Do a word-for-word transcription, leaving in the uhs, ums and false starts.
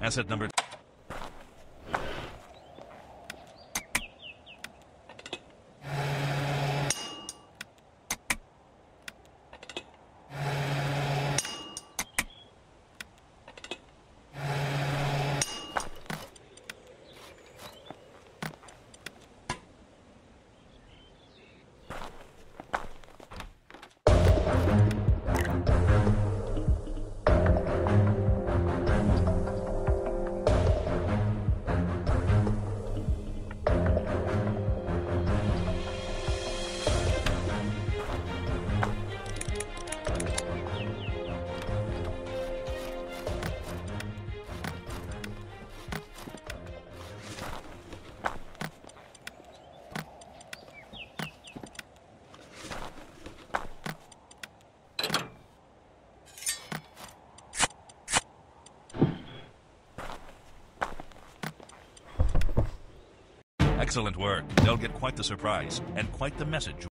Asset number... Excellent work. They'll get quite the surprise and quite the message.